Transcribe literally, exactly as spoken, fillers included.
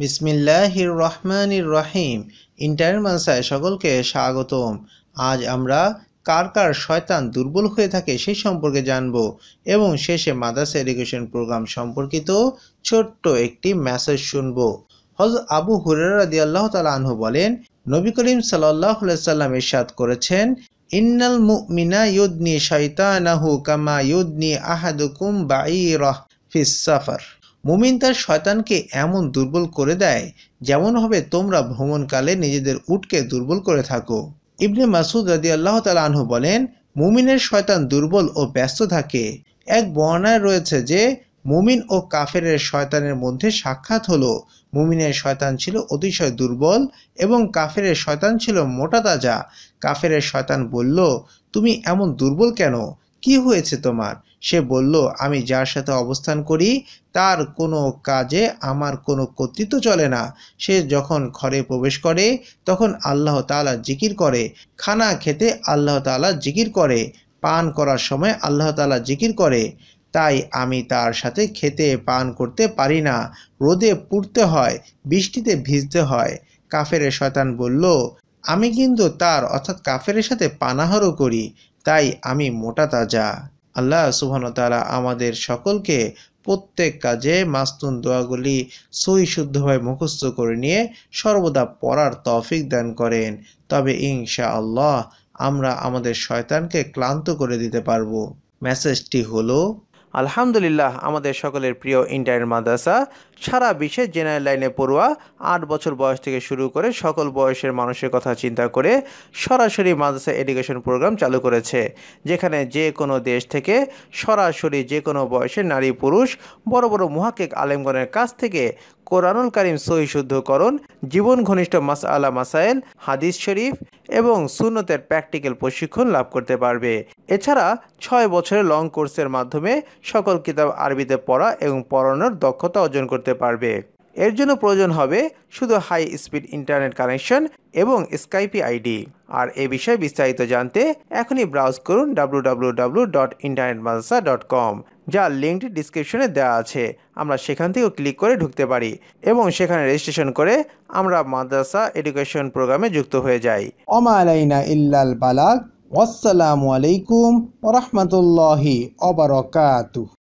বিসমিল্লাহির রহমানির রহিম। ইন্টারনেট মাদ্রাসায় সকলকে স্বাগতম। আজ আমরা কার কার শয়তান দুর্বল হয়ে থাকে সেই সম্পর্কে জানব এবং শেষে মাদ্রাসা এডুকেশন প্রোগ্রাম সম্পর্কিত ছোট্ট একটি মেসেজ শুনব। হযরত আবু হুরায়রা রাদিয়াল্লাহু তাআলা আনহু বলেন, নবী করিম সাল্লাল্লাহু আলাইহি সাল্লাম ইরশাদ করেছেন, ইন্নাল মুমিনা ইউদনি শাইতানাহু কামা ইউদনি আহাদুকুম বাঈরাহ ফিস সাফার। মুমিন তার শয়তানকে এমন দুর্বল করে দেয় যেমনভাবে তোমরা ভ্রমণকালে নিজেদের উটকে দুর্বল করে থাকো। ইবনে মাসউদ রাদিয়াল্লাহু তাআলা আনহু বলেন, মুমিনের শয়তান দুর্বল ও ব্যস্ত থাকে। এক বর্ণনায় রয়েছে যে মুমিন ও কাফেরের শয়তানের মধ্যে সাক্ষাৎ হলো। মুমিনের শয়তান ছিল অতিশয় দুর্বল এবং কাফেরের শয়তান ছিল মোটা তাজা। কাফেরের শয়তান বলল, তুমি এমন দুর্বল কেন? কি হয়েছে তোমার? সে বলল, আমি যার সাথে অবস্থান করি তার কোনো কাজে আমার কোনো কর্তৃত্ব চলে না। সে যখন ঘরে প্রবেশ করে তখন আল্লাহ তাআলা জিকির করে, খানা খেতে আল্লাহ তাআলা জিকির করে, পান করার সময় আল্লাহ তাআলা জিকির করে। তাই আমি তার সাথে খেতে পান করতে পারি না। রোদে পুড়তে হয়, বৃষ্টিতে ভিজতে হয়। কাফেরের শয়তান বলল, আমি কিন্তু তার অর্থাৎ কাফেরের সাথে পানাহারও করি, তাই আমি মোটা তাজা। আল্লাহ সুবহানাহু ওয়া তাআলা আমাদের সকলকে প্রত্যেক কাজে মাসনুন দোয়াগুলি সহি শুদ্ধভাবে মুখস্থ করে নিয়ে সর্বদা পড়ার তৌফিক দান করেন। তবে ইনশাআল্লাহ আমরা আমাদের শয়তানকে ক্লান্ত করে দিতে পারবো। মেসেজটি হলো, আলহামদুলিল্লাহ, আমাদের সকলের প্রিয় ইন্টারনেট মাদ্রাসা সারা বিশ্বে জেনারেল লাইনে পড়ুয়া আট বছর বয়স থেকে শুরু করে সকল বয়সের মানুষের কথা চিন্তা করে সরাসরি মাদ্রাসা এডুকেশন প্রোগ্রাম চালু করেছে, যেখানে যে কোনো দেশ থেকে সরাসরি যে কোনো বয়সের নারী পুরুষ বড় বড় মুহাক্কিক আলেমগণের কাছ থেকে কোরআনুল কারীম সহি শুদ্ধকরণ, জীবন ঘনিষ্ঠ মাসআলা মাসাইল, হাদিস শরীফ এবং সুন্নতের প্র্যাকটিক্যাল প্রশিক্ষণ লাভ করতে পারবে। এছাড়া ছয় বছরের লং কোর্সের মাধ্যমে সকল কিতাব আরবিতে পড়া এবং পড়ানোর দক্ষতা অর্জন করতে পারবে। এর জন্য প্রয়োজন হবে শুধু হাই স্পিড ইন্টারনেট কানেকশন এবং স্কাইপি আইডি। আর এ বিষয়ে বিস্তারিত জানতে এখনই ব্রাউজ করুন W W W dot internet Madrasa dot com, যার লিঙ্কটি ডিসক্রিপশনে দেওয়া আছে। আমরা সেখান থেকেও ক্লিক করে ঢুকতে পারি এবং সেখানে রেজিস্ট্রেশন করে আমরা মাদ্রাসা এডুকেশন প্রোগ্রামে যুক্ত হয়ে যাই। ওমা আলাইনা ইল্লাল বালাগ। আসসালামু আলাইকুম ওয়া রাহমাতুল্লাহি ওয়া বারাকাতুহু।